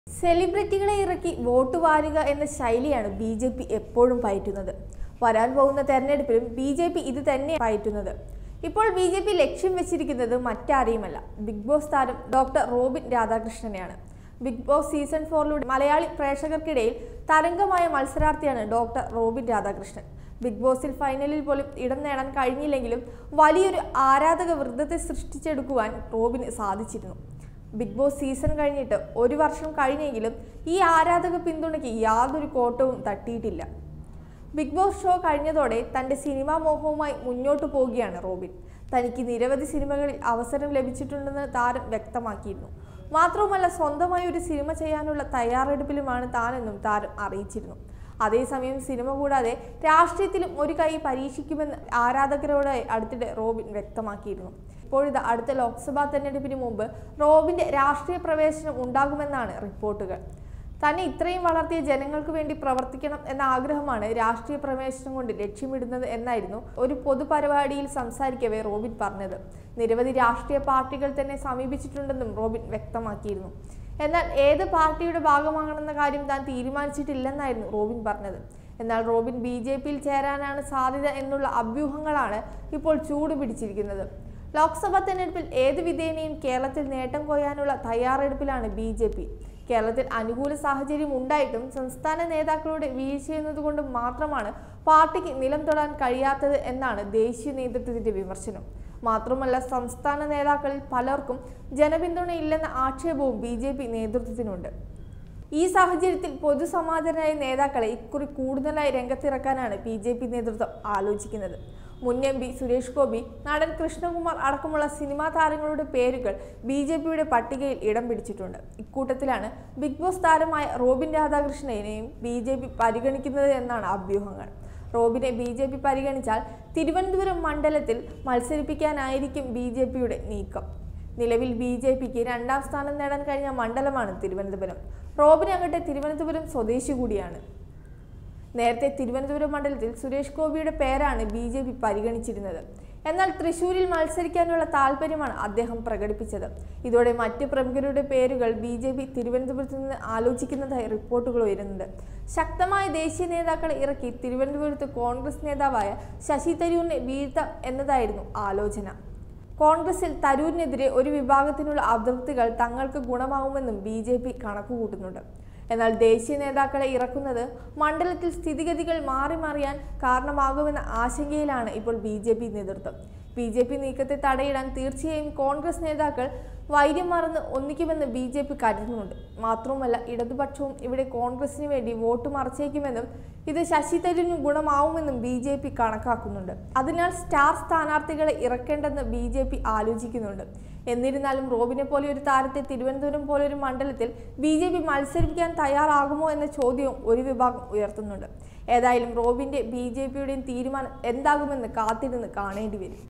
സെലിബ്രിറ്റികളെ ഇറക്കി വോട്ട് വാരുക എന്ന ശൈലിയാണ് ബി.ജെ.പി എപ്പോഴും പയറ്റുന്നത്. വരാൻ പോകുന്ന തെരഞ്ഞെടുപ്പിലും ബി.ജെ.പി ഇത് തന്നെ പയറ്റുന്നത്. ഇപ്പോൾ ബി.ജെ.പി ലക്ഷ്യം വെച്ചിരിക്കുന്നത് മറ്റാരെയുമല്ല, ബിഗ് ബോസ് താരം ഡോക്ടർ റോബിൻ രാധാകൃഷ്ണനെയാണ്. ബിഗ് ബോസ് സീസൺ 4 മലയാളി പ്രേക്ഷകർക്കിടയിൽ തരംഗമായ മത്സരാർത്ഥിയാണ് ഡോക്ടർ റോബിൻ രാധാകൃഷ്ണൻ. ബിഗ് ബോസിൽ ഫൈനലിൽ പോലും ഇടം നേടാൻ കഴിഞ്ഞില്ലെങ്കിലും വലിയൊരു ആരാധക വൃന്ദത്തെ സൃഷ്ടിച്ചെടുക്കുവാൻ റോബിന് സാധിച്ചിരുന്നു. ബിഗ് ബോസ് സീസൺ കഴിഞ്ഞിട്ട് ഒരു വർഷം കഴിഞ്ഞെങ്കിലും ഈ ആരാധക പിന്തുണയ്ക്ക് യാതൊരു കോട്ടവും തട്ടിയിട്ടില്ല. ബിഗ് ബോസ് ഷോ കഴിഞ്ഞതോടെ തൻ്റെ സിനിമാ മോഹവുമായി മുന്നോട്ടു പോവുകയാണ് റോബിൻ. തനിക്ക് നിരവധി സിനിമകളിൽ അവസരം ലഭിച്ചിട്ടുണ്ടെന്ന് താരം വ്യക്തമാക്കിയിരുന്നു. മാത്രവുമല്ല, സ്വന്തമായി ഒരു സിനിമ ചെയ്യാനുള്ള തയ്യാറെടുപ്പിലുമാണ് താനെന്നും താരം അറിയിച്ചിരുന്നു. അതേസമയം സിനിമ കൂടാതെ രാഷ്ട്രീയത്തിലും ഒരു കൈ പരീക്ഷിക്കുമെന്ന് ആരാധകരോട് അടുത്തിടെ റോബിൻ വ്യക്തമാക്കിയിരുന്നു. ഇപ്പോഴിത് അടുത്ത ലോക്സഭാ തെരഞ്ഞെടുപ്പിന് മുമ്പ് റോബിൻ്റെ രാഷ്ട്രീയ പ്രവേശനം ഉണ്ടാകുമെന്നാണ് റിപ്പോർട്ടുകൾ. തന്നെ ഇത്രയും വളർത്തിയ ജനങ്ങൾക്ക് വേണ്ടി പ്രവർത്തിക്കണം എന്ന ആഗ്രഹമാണ് രാഷ്ട്രീയ പ്രവേശനം കൊണ്ട് ലക്ഷ്യമിടുന്നത് എന്നായിരുന്നു ഒരു പൊതുപരിപാടിയിൽ സംസാരിക്കവേ റോബിൻ പറഞ്ഞത്. നിരവധി രാഷ്ട്രീയ പാർട്ടികൾ തന്നെ സമീപിച്ചിട്ടുണ്ടെന്നും റോബിൻ വ്യക്തമാക്കിയിരുന്നു. എന്നാൽ ഏത് പാർട്ടിയുടെ ഭാഗമാകണമെന്ന കാര്യം താൻ തീരുമാനിച്ചിട്ടില്ലെന്നായിരുന്നു റോബിൻ പറഞ്ഞത്. എന്നാൽ റോബിൻ ബി.ജെ.പിയിൽ ചേരാനാണ് സാധ്യത എന്നുള്ള അഭ്യൂഹങ്ങളാണ് ഇപ്പോൾ ചൂടുപിടിച്ചിരിക്കുന്നത്. ലോക്സഭാ തെരഞ്ഞെടുപ്പിൽ ഏത് വിധേനയും കേരളത്തിൽ നേട്ടം കൊയ്യാനുള്ള തയ്യാറെടുപ്പിലാണ് ബി.ജെ.പി. കേരളത്തിൽ അനുകൂല സാഹചര്യം ഉണ്ടായിട്ടും സംസ്ഥാന നേതാക്കളുടെ വീഴ്ചയെന്നതുകൊണ്ട് മാത്രമാണ് പാർട്ടിക്ക് നിലം തൊടാൻ കഴിയാത്തത് എന്നാണ് ദേശീയ നേതൃത്വത്തിന്റെ വിമർശനം. മാത്രമല്ല, സംസ്ഥാന നേതാക്കളിൽ പലർക്കും ജനപിന്തുണയില്ലെന്ന ആക്ഷേപവും ബി.ജെ.പി നേതൃത്വത്തിനുണ്ട്. ഈ സാഹചര്യത്തിൽ പൊതുസമാധാനായ നേതാക്കളെ ഇക്കുറി കൂടുതലായി രംഗത്തിറക്കാനാണ് ബി.ജെ.പി നേതൃത്വം ആലോചിക്കുന്നത്. മുൻ എം.പി. സുരേഷ് ഗോപി, നടൻ കൃഷ്ണകുമാർ അടക്കമുള്ള സിനിമാ താരങ്ങളുടെ പേരുകൾ ബി.ജെ.പിയുടെ പട്ടികയിൽ ഇടം പിടിച്ചിട്ടുണ്ട്. ഇക്കൂട്ടത്തിലാണ് ബിഗ് ബോസ് താരമായ റോബിൻ രാധാകൃഷ്ണനെയും ബി.ജെ.പി പരിഗണിക്കുന്നത് എന്നാണ് അഭ്യൂഹങ്ങൾ. റോബിനെ ബി.ജെ.പി പരിഗണിച്ചാൽ തിരുവനന്തപുരം മണ്ഡലത്തിൽ മത്സരിപ്പിക്കാനായിരിക്കും ബി.ജെ.പിയുടെ നീക്കം. നിലവിൽ ബി.ജെ.പിക്ക് 2ാം സ്ഥാനം നേടാൻ കഴിഞ്ഞ മണ്ഡലമാണ് തിരുവനന്തപുരം. റോബിനാകട്ടെ തിരുവനന്തപുരം സ്വദേശി കൂടിയാണ്. നേരത്തെ തിരുവനന്തപുരം മണ്ഡലത്തിൽ സുരേഷ് ഗോപിയുടെ പേരാണ് ബി.ജെ.പി പരിഗണിച്ചിരുന്നത്. എന്നാൽ തൃശൂരിൽ മത്സരിക്കാനുള്ള താല്പര്യമാണ് അദ്ദേഹം പ്രകടിപ്പിച്ചത്. ഇതോടെ മറ്റ് പ്രമുഖരുടെ പേരുകൾ ബി.ജെ.പി തിരുവനന്തപുരത്ത് നിന്ന് ആലോചിക്കുന്നതായി റിപ്പോർട്ടുകൾ ഉയരുന്നുണ്ട്. ശക്തമായ ദേശീയ നേതാക്കളെ ഇറക്കി തിരുവനന്തപുരത്ത് കോൺഗ്രസ് നേതാവായ ശശി തരൂരിനെ വീഴ്ത്താം എന്നതായിരുന്നു ആലോചന. കോൺഗ്രസിൽ തരൂരിനെതിരെ ഒരു വിഭാഗത്തിനുള്ള അതൃപ്തികൾ തങ്ങൾക്ക് ഗുണമാവുമെന്നും ബി.ജെ.പി കണക്കുകൂട്ടുന്നുണ്ട്. എന്നാൽ ദേശീയ നേതാക്കളെ ഇറക്കുന്നത് മണ്ഡലത്തിൽ സ്ഥിതിഗതികൾ മാറിമറിയാൻ കാരണമാകുമെന്ന ആശങ്കയിലാണ് ഇപ്പോൾ ബി.ജെ.പി നേതൃത്വം. ബി.ജെ.പി നീക്കത്തെ തടയിടാൻ തീർച്ചയായും കോൺഗ്രസ് നേതാക്കൾ വൈര്യം മറന്ന് ഒന്നിക്കുമെന്ന് ബി.ജെ.പി കരുതുന്നുണ്ട്. മാത്രവുമല്ല, ഇടതുപക്ഷവും ഇവിടെ കോൺഗ്രസിന് വേണ്ടി വോട്ട് മറച്ചേക്കുമെന്നും ഇത് ശശി തരൂരിന് ഗുണമാവുമെന്നും ബി.ജെ.പി കണക്കാക്കുന്നുണ്ട്. അതിനാൽ സ്റ്റാർ സ്ഥാനാർത്ഥികളെ ഇറക്കേണ്ടെന്ന് ബി.ജെ.പി ആലോചിക്കുന്നുണ്ട്. എന്നിരുന്നാലും റോബിനെ പോലെ ഒരു താരത്തെ തിരുവനന്തപുരം പോലൊരു മണ്ഡലത്തിൽ ബി.ജെ.പി മത്സരിപ്പിക്കാൻ തയ്യാറാകുമോ എന്ന ചോദ്യവും ഒരു വിഭാഗം ഉയർത്തുന്നുണ്ട്. ഏതായാലും റോബിന്റെ ബി.ജെ.പിയുടെയും തീരുമാനം എന്താകുമെന്ന് കാത്തിരുന്ന് കാണേണ്ടി വരും.